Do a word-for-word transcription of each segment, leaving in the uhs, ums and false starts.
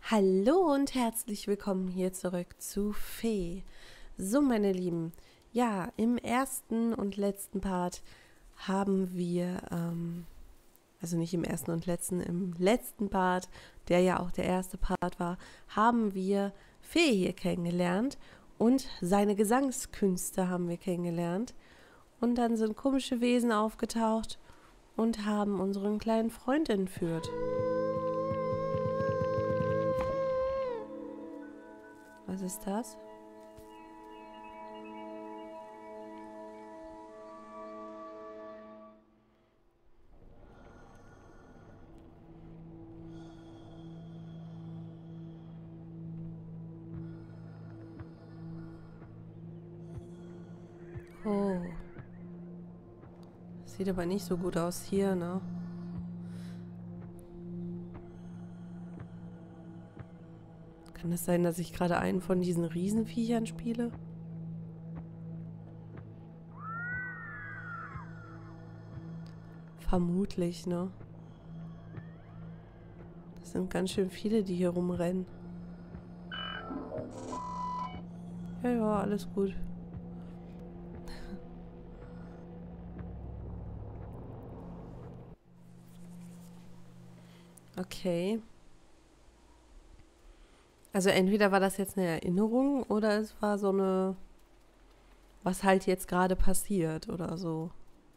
Hallo und herzlich willkommen hier zurück zu Fee. So, meine Lieben, ja, im ersten und letzten Part haben wir, ähm, also nicht im ersten und letzten, im letzten Part, der ja auch der erste Part war, haben wir Fee hier kennengelernt und seine Gesangskünste haben wir kennengelernt. Und dann sind komische Wesen aufgetaucht und haben unseren kleinen Freund entführt. Was ist das? Oh. Sieht aber nicht so gut aus hier, ne? Kann es sein, dass ich gerade einen von diesen Riesenviechern spiele? Vermutlich, ne? Das sind ganz schön viele, die hier rumrennen. Ja, ja, alles gut. Okay. Also entweder war das jetzt eine Erinnerung oder es war so eine, was halt jetzt gerade passiert oder so.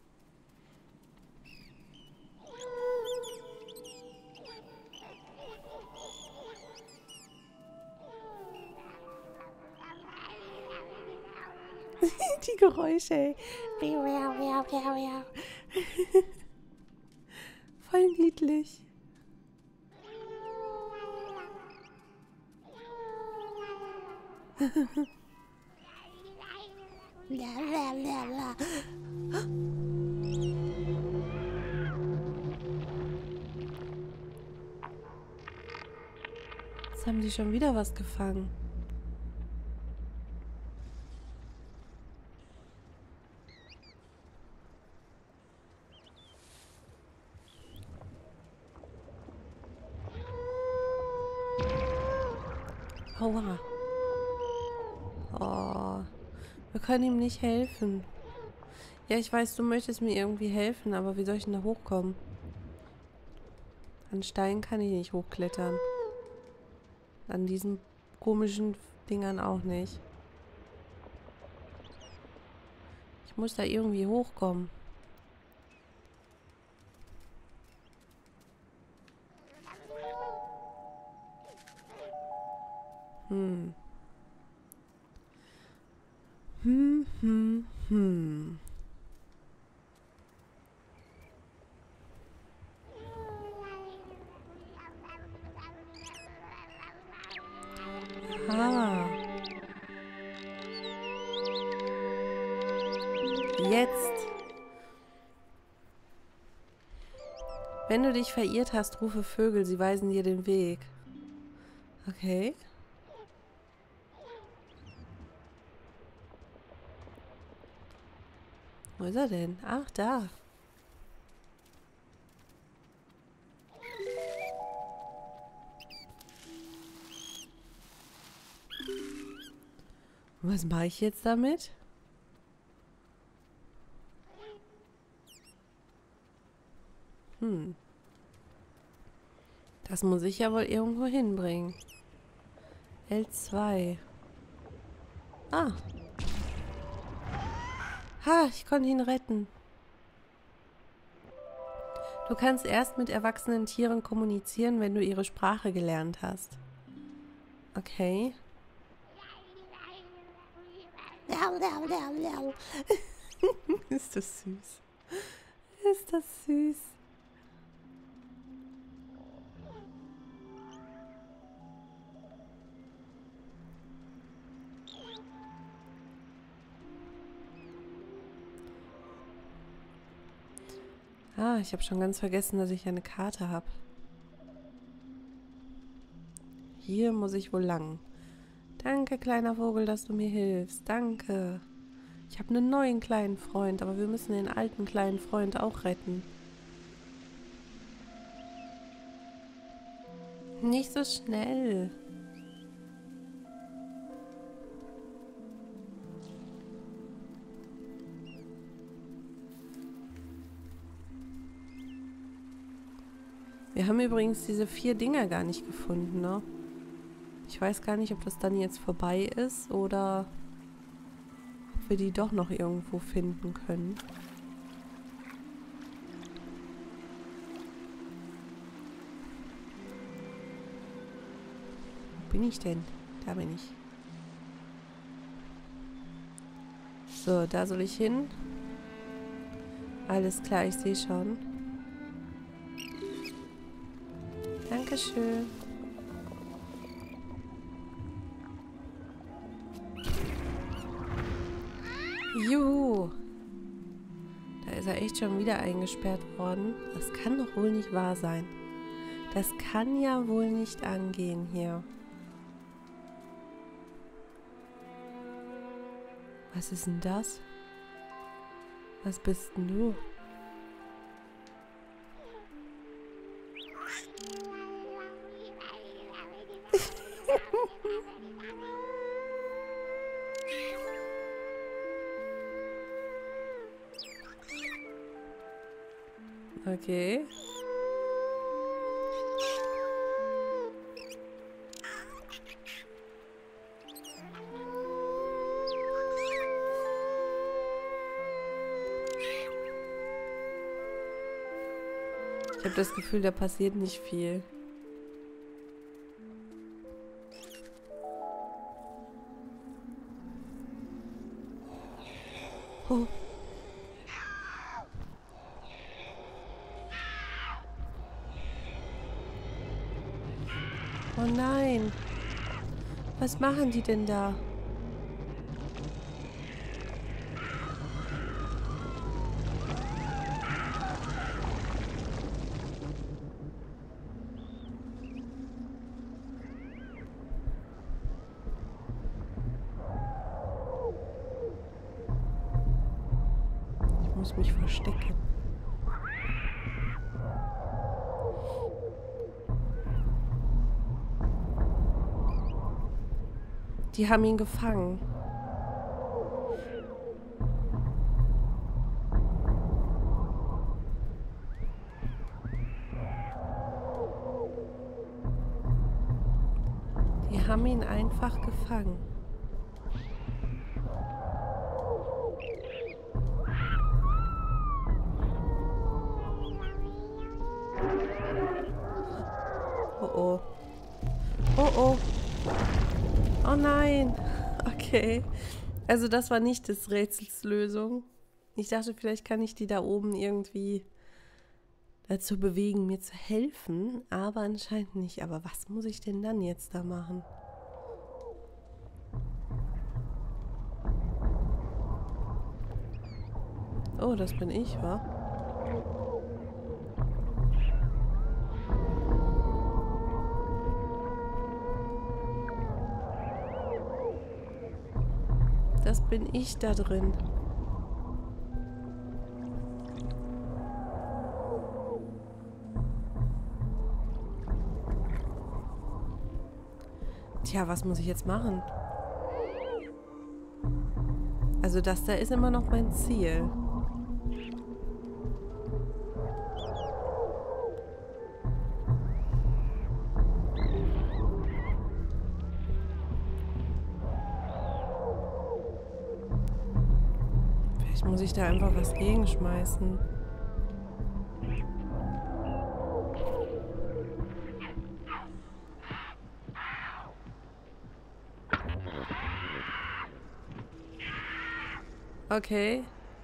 Die Geräusche, ey. Voll niedlich. Jetzt haben die schon wieder was gefangen. Aua. Oh, wir können ihm nicht helfen. Ja, ich weiß, du möchtest mir irgendwie helfen, aber wie soll ich denn da hochkommen? An Steinen kann ich nicht hochklettern. An diesen komischen Dingern auch nicht. Ich muss da irgendwie hochkommen. Hm. Hm, hm, hm. Ah. Jetzt. Wenn du dich verirrt hast, rufe Vögel, sie weisen dir den Weg. Okay. Wo ist er denn? Ach, da. Was mache ich jetzt damit? Hm. Das muss ich ja wohl irgendwo hinbringen. L zwei. Ah. Ha, ich konnte ihn retten. Du kannst erst mit erwachsenen Tieren kommunizieren, wenn du ihre Sprache gelernt hast. Okay. Ist das süß. Ist das süß. Ah, ich habe schon ganz vergessen, dass ich eine Karte habe. Hier muss ich wohl lang. Danke, kleiner Vogel, dass du mir hilfst. Danke. Ich habe einen neuen kleinen Freund, aber wir müssen den alten kleinen Freund auch retten. Nicht so schnell. Wir haben übrigens diese vier Dinger gar nicht gefunden, ne? Ich weiß gar nicht, ob das dann jetzt vorbei ist oder ob wir die doch noch irgendwo finden können. Wo bin ich denn? Da bin ich. So, da soll ich hin. Alles klar, ich sehe schon. Dankeschön. Juhu. Da ist er echt schon wieder eingesperrt worden. Das kann doch wohl nicht wahr sein. Das kann ja wohl nicht angehen hier. Was ist denn das? Was bist denn du? Okay. Ich habe das Gefühl, da passiert nicht viel. Oh. Oh nein. Was machen die denn da? Ich muss mich verstecken. Die haben ihn gefangen. Die haben ihn einfach gefangen. Oh oh. Oh oh. Oh nein. Okay. Also das war nicht des Rätsels Lösung. Ich dachte, vielleicht kann ich die da oben irgendwie dazu bewegen, mir zu helfen. Aber anscheinend nicht. Aber was muss ich denn dann jetzt da machen? Oh, das bin ich, wa? Das bin ich da drin. Tja, was muss ich jetzt machen? Also das da ist immer noch mein Ziel. Vielleicht muss ich da einfach was gegenschmeißen. Okay.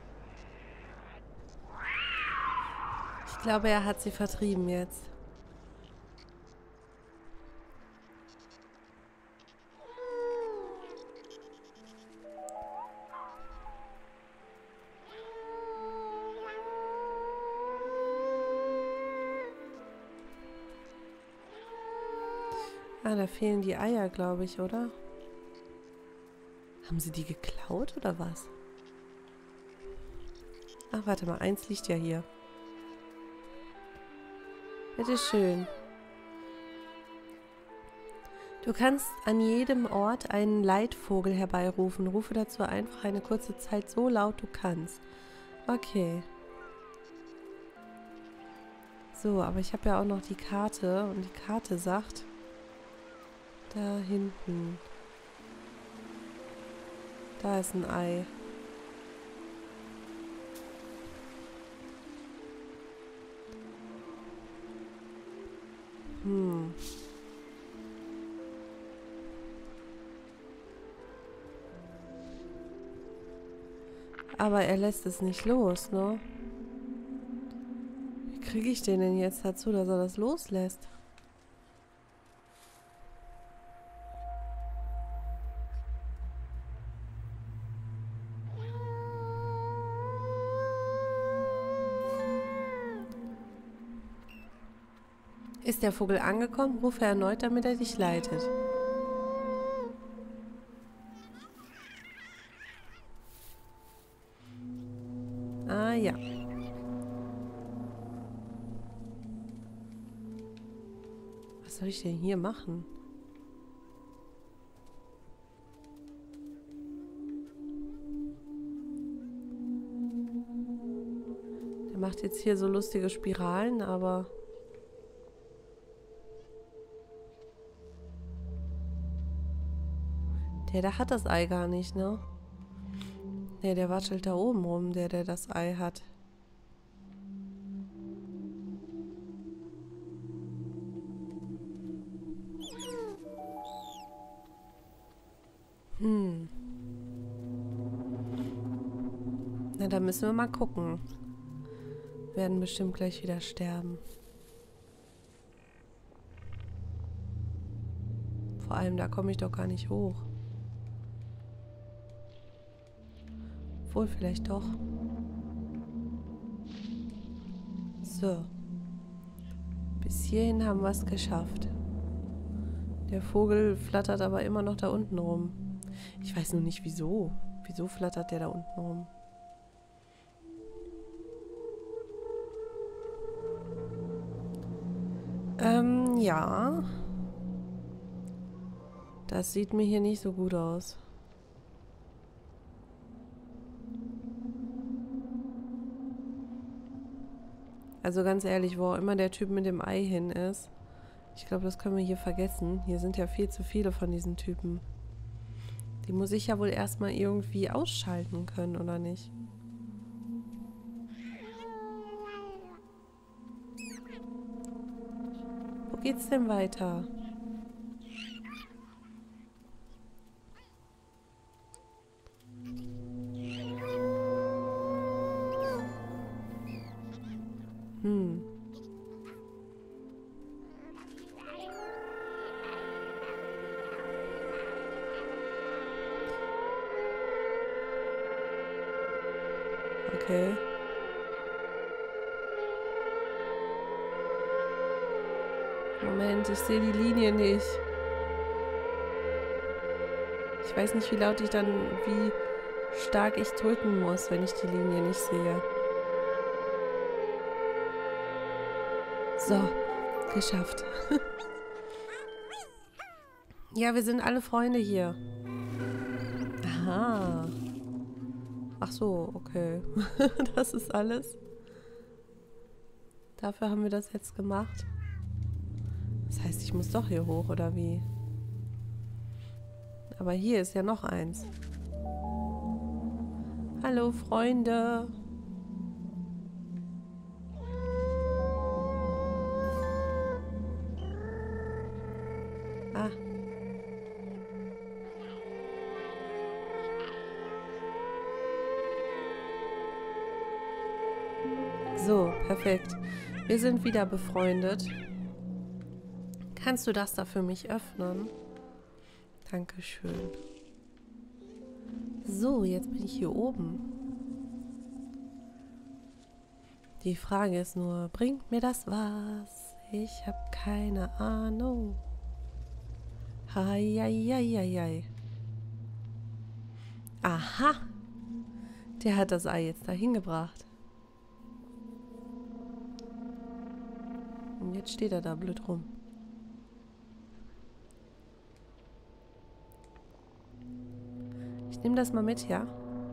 Ich glaube, er hat sie vertrieben jetzt. Ah, da fehlen die Eier, glaube ich, oder? Haben sie die geklaut oder was? Ach, warte mal, eins liegt ja hier. Bitteschön. Du kannst an jedem Ort einen Leitvogel herbeirufen. Rufe dazu einfach eine kurze Zeit so laut du kannst. Okay. So, aber ich habe ja auch noch die Karte und die Karte sagt, da hinten, da ist ein Ei. Hm. Aber er lässt es nicht los, ne? Wie kriege ich den denn jetzt dazu, dass er das loslässt? Ist der Vogel angekommen? Rufe erneut, damit er dich leitet. Ah ja. Was soll ich denn hier machen? Der macht jetzt hier so lustige Spiralen, aber... Der, der hat das Ei gar nicht, ne? Ne, der watschelt da oben rum, der, der das Ei hat. Hm. Na, da müssen wir mal gucken. Werden bestimmt gleich wieder sterben. Vor allem, da komme ich doch gar nicht hoch. Wohl vielleicht doch. So. Bis hierhin haben wir es geschafft. Der Vogel flattert aber immer noch da unten rum. Ich weiß nur nicht wieso. Wieso flattert der da unten rum? Ähm, ja. Das sieht mir hier nicht so gut aus. Also ganz ehrlich, wo auch immer der Typ mit dem Ei hin ist, ich glaube, das können wir hier vergessen. Hier sind ja viel zu viele von diesen Typen. Die muss ich ja wohl erstmal irgendwie ausschalten können, oder nicht? Wo geht's denn weiter? Hm. Okay. Moment, ich sehe die Linie nicht. Ich weiß nicht, wie laut ich dann, wie stark ich drücken muss, wenn ich die Linie nicht sehe. So, geschafft. Ja, wir sind alle Freunde hier. Aha. Ach so, okay. Das ist alles. Dafür haben wir das jetzt gemacht. Das heißt, ich muss doch hier hoch, oder wie? Aber hier ist ja noch eins. Hallo, Freunde. Ah. So, perfekt. Wir sind wieder befreundet. Kannst du das da für mich öffnen? Dankeschön. So, jetzt bin ich hier oben. Die Frage ist nur, bringt mir das was? Ich habe keine Ahnung. Heieieiei. Aha. Der hat das Ei jetzt dahin gebracht. Und jetzt steht er da blöd rum. nimm das mal mit, ja?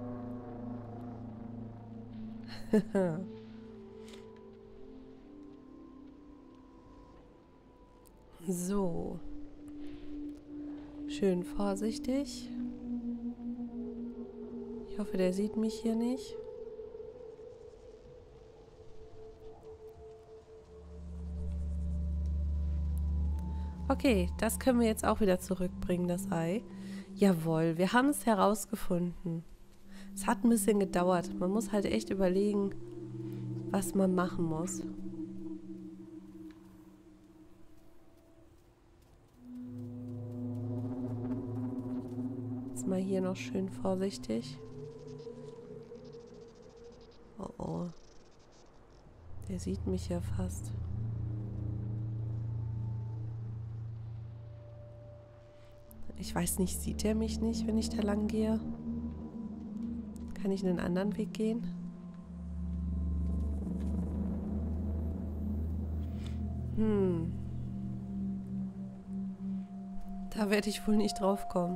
So. Schön vorsichtig. Ich hoffe, der sieht mich hier nicht. Okay, das können wir jetzt auch wieder zurückbringen, das Ei. Jawohl, wir haben es herausgefunden. Es hat ein bisschen gedauert. Man muss halt echt überlegen, was man machen muss. Jetzt mal hier noch schön vorsichtig. Oh oh. Der sieht mich ja fast. Ich weiß nicht, sieht er mich nicht, wenn ich da lang gehe? Kann ich einen anderen Weg gehen? Hm. Da werde ich wohl nicht drauf kommen.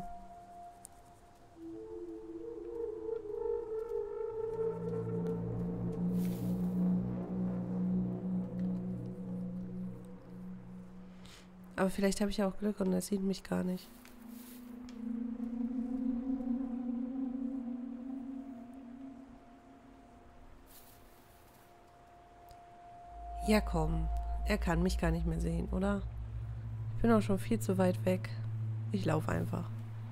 Aber vielleicht habe ich ja auch Glück und er sieht mich gar nicht. Ja, komm. Er kann mich gar nicht mehr sehen, oder? Ich bin auch schon viel zu weit weg. Ich laufe einfach.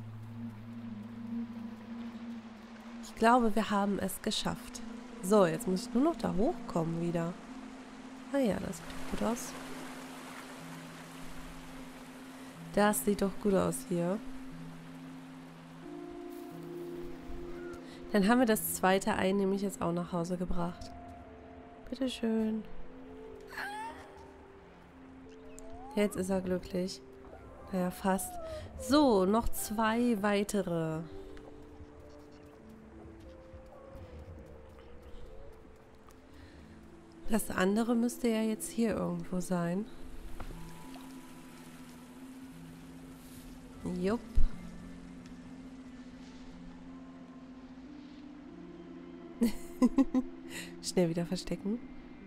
Ich glaube, wir haben es geschafft. So, jetzt muss ich nur noch da hochkommen wieder. Ah ja, das sieht doch gut aus. Das sieht doch gut aus hier. Dann haben wir das zweite Ei nämlich jetzt auch nach Hause gebracht. Bitteschön. Jetzt ist er glücklich. Naja, fast. So, noch zwei weitere. Das andere müsste ja jetzt hier irgendwo sein. Jupp. Schnell wieder verstecken.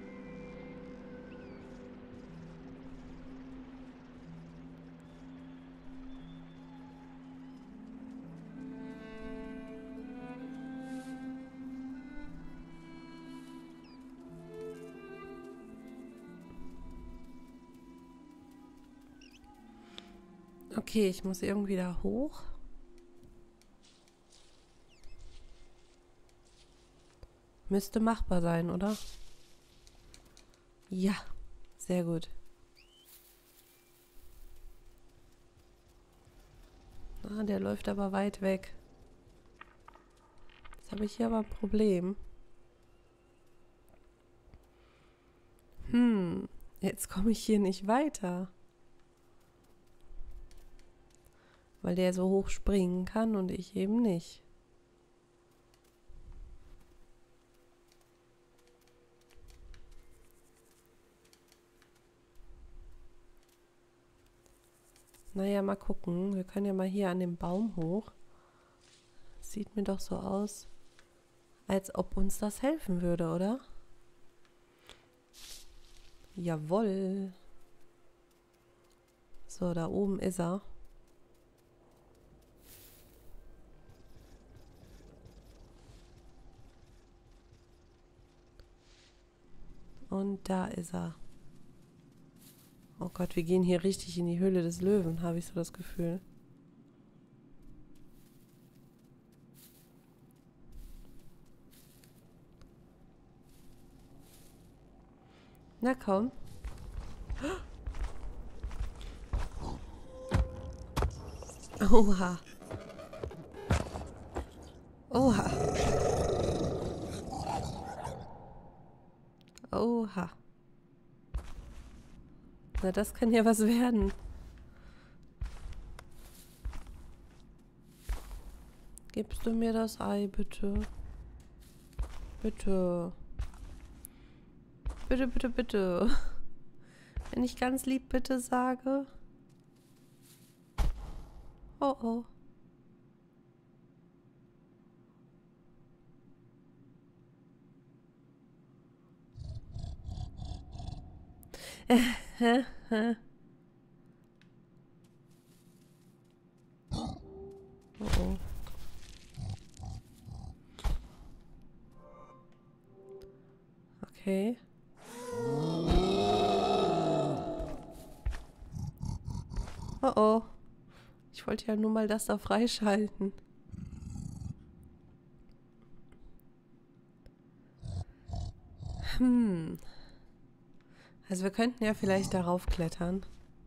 Okay, ich muss irgendwie da hoch. Müsste machbar sein, oder? Ja, sehr gut. Ah, der läuft aber weit weg. Jetzt habe ich hier aber ein Problem. Hm, jetzt komme ich hier nicht weiter. Weil der so hoch springen kann und ich eben nicht. Naja, mal gucken. Wir können ja mal hier an dem Baum hoch. Sieht mir doch so aus, als ob uns das helfen würde, oder? Jawohl. So, da oben ist er. Und da ist er. Oh Gott, wir gehen hier richtig in die Höhle des Löwen, habe ich so das Gefühl. Na komm. Oha. Oha. Oha. Na, das kann ja was werden. Gibst du mir das Ei, bitte? Bitte. Bitte, bitte, bitte. Wenn ich ganz lieb bitte sage. Oh, oh. Oh oh. Okay. Oh oh. Ich wollte ja nur mal das da freischalten. Hm. Also wir könnten ja vielleicht darauf klettern.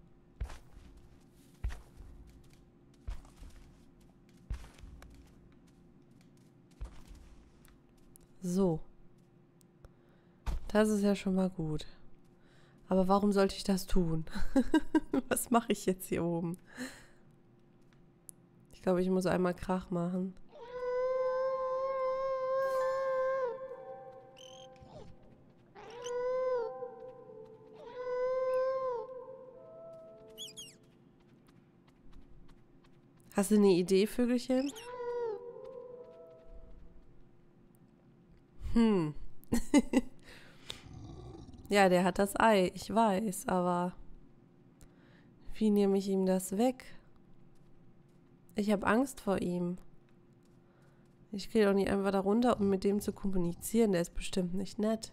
So. Das ist ja schon mal gut. Aber warum sollte ich das tun? Was mache ich jetzt hier oben? Ich glaube, ich muss einmal Krach machen. Hast du eine Idee, Vögelchen? Hm. Ja, der hat das Ei, ich weiß, aber wie nehme ich ihm das weg? Ich habe Angst vor ihm. Ich gehe doch nicht einfach da runter, um mit dem zu kommunizieren. Der ist bestimmt nicht nett.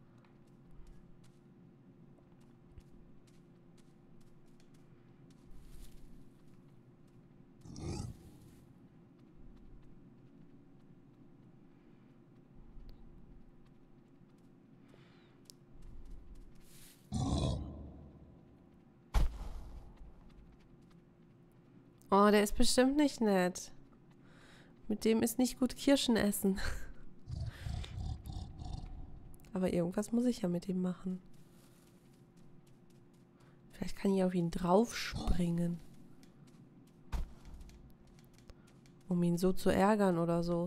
Oh, der ist bestimmt nicht nett. Mit dem ist nicht gut Kirschen essen. Aber irgendwas muss ich ja mit ihm machen. Vielleicht kann ich auf ihn draufspringen. Um ihn so zu ärgern oder so.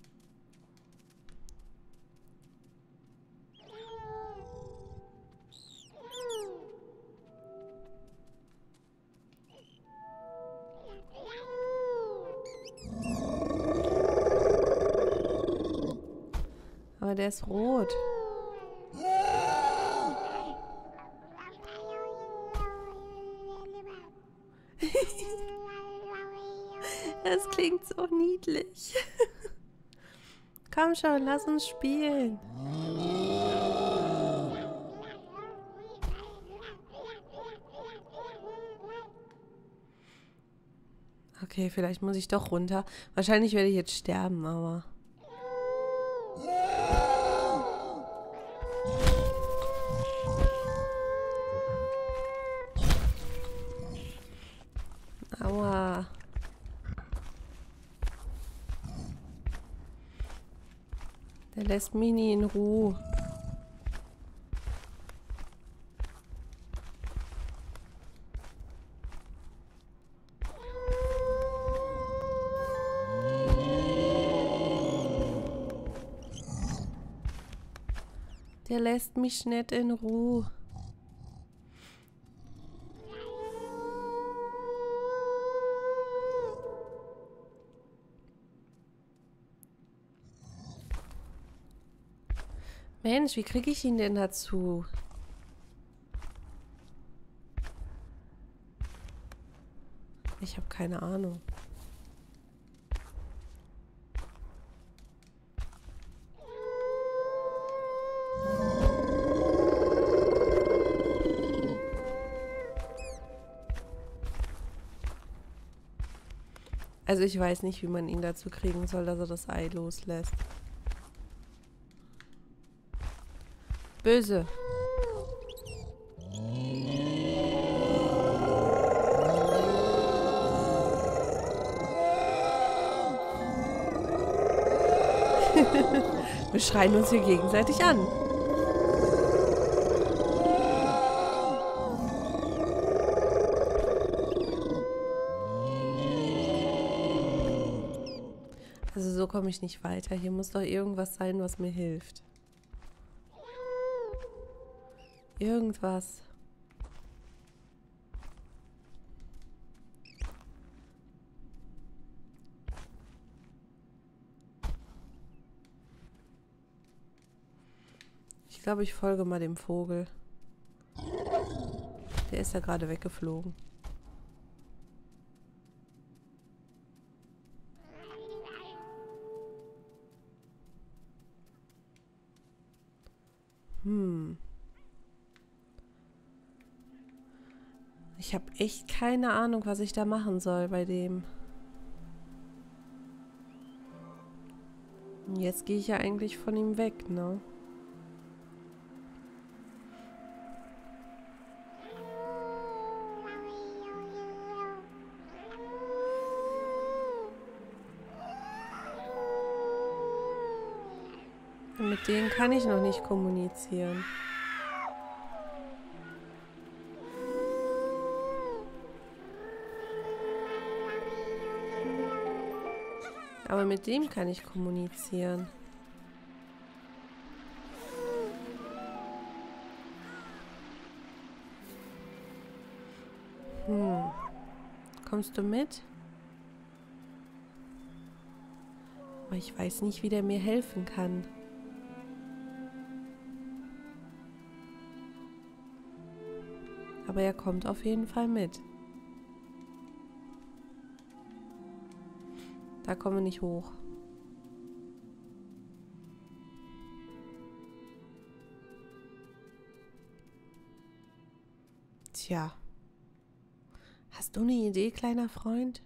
Aber der ist rot. Das klingt so niedlich. Komm schon, lass uns spielen. Okay, vielleicht muss ich doch runter. Wahrscheinlich werde ich jetzt sterben, aber... Aua. Der lässt mich nie in Ruhe. Der lässt mich nicht in Ruhe. Mensch, wie kriege ich ihn denn dazu? Ich habe keine Ahnung. Also ich weiß nicht, wie man ihn dazu kriegen soll, dass er das Ei loslässt. Böse. Wir schreien uns hier gegenseitig an. Also so komme ich nicht weiter. Hier muss doch irgendwas sein, was mir hilft. Irgendwas. Ich glaube, ich folge mal dem Vogel. der ist ja gerade weggeflogen. Hm. Ich habe echt keine Ahnung, was ich da machen soll bei dem. Und jetzt gehe ich ja eigentlich von ihm weg, ne? Und mit denen kann ich noch nicht kommunizieren. Aber mit dem kann ich kommunizieren. Hm. Kommst du mit? Aber ich weiß nicht, wie der mir helfen kann. Aber er kommt auf jeden Fall mit. Da kommen wir nicht hoch. Tja. Hast du eine Idee, kleiner Freund?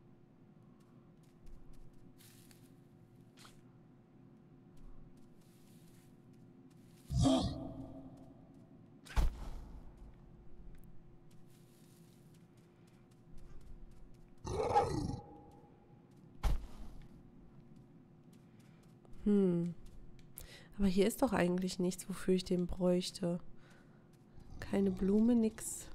Hm. Aber hier ist doch eigentlich nichts, wofür ich den bräuchte. Keine Blume, nix.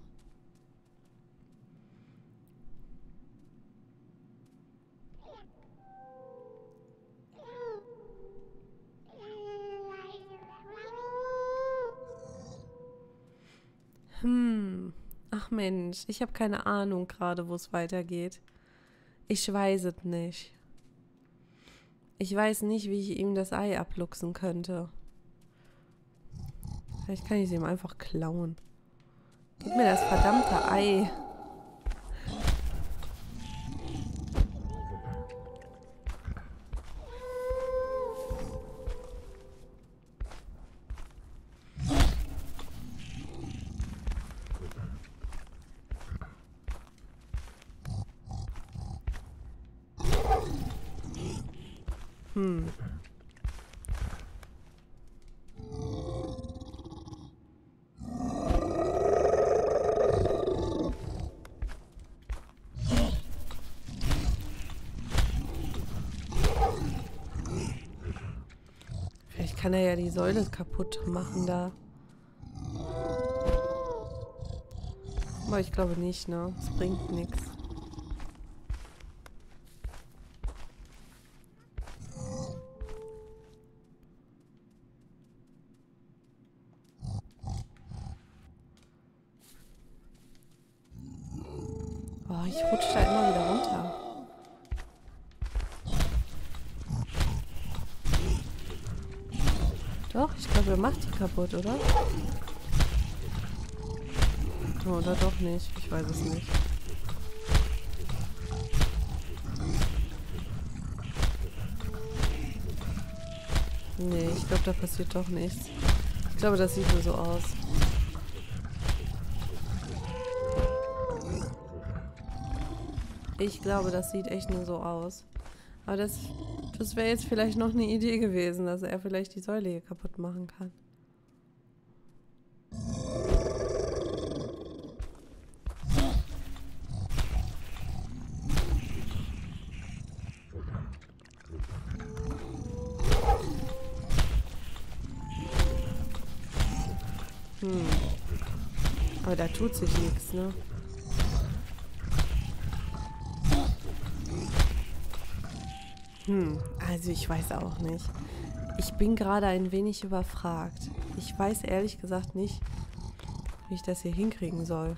Hm. Ach Mensch, ich habe keine Ahnung gerade, wo es weitergeht. Ich weiß es nicht. Ich weiß nicht, wie ich ihm das Ei abluchsen könnte. Vielleicht kann ich es ihm einfach klauen. Gib mir das verdammte Ei. Hm. Vielleicht kann er ja die Säule kaputt machen da. Aber ich glaube nicht, ne? Es bringt nichts. Oh, ich rutsche da immer wieder runter. Doch, ich glaube, er macht die kaputt, oder? Oh, oder doch nicht. Ich weiß es nicht. Nee, ich glaube, da passiert doch nichts. Ich glaube, das sieht nur so aus. Ich glaube, das sieht echt nur so aus. Aber das, das wäre jetzt vielleicht noch eine Idee gewesen, dass er vielleicht die Säule hier kaputt machen kann. Hm. Aber da tut sich nichts, ne? Hm, also ich weiß auch nicht. Ich bin gerade ein wenig überfragt. Ich weiß ehrlich gesagt nicht, wie ich das hier hinkriegen soll.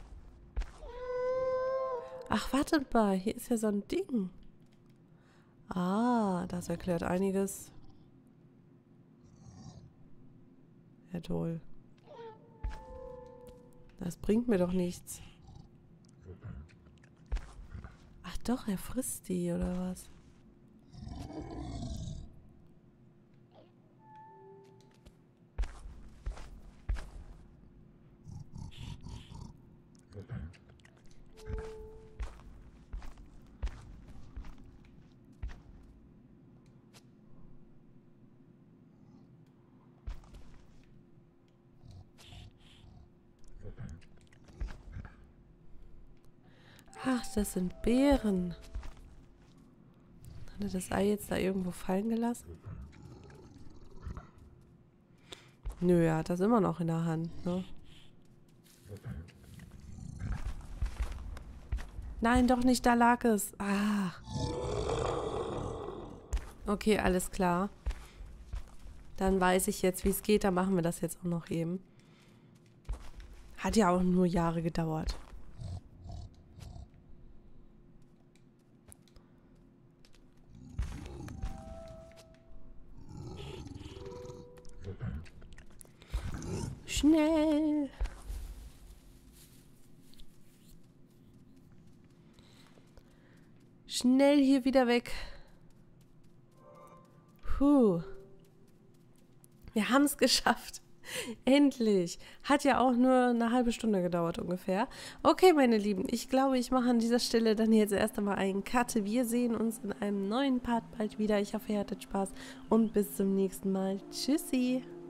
Ach, wartet mal, hier ist ja so ein Ding. Ah, das erklärt einiges. Ja, toll. Das bringt mir doch nichts. Ach doch, er frisst die, oder was? Ach, das sind Beeren. Hat er das Ei jetzt da irgendwo fallen gelassen? Nö, er hat das immer noch in der Hand, ne? Nein, doch nicht, da lag es. Ah. Okay, alles klar. Dann weiß ich jetzt, wie es geht. Dann machen wir das jetzt auch noch eben. Hat ja auch nur Jahre gedauert. Schnell! Schnell hier wieder weg. Puh. Wir haben es geschafft. Endlich. Hat ja auch nur eine halbe Stunde gedauert ungefähr. Okay, meine Lieben, ich glaube, ich mache an dieser Stelle dann jetzt erst einmal einen Cut. Wir sehen uns in einem neuen Part bald wieder. Ich hoffe, ihr hattet Spaß und bis zum nächsten Mal. Tschüssi.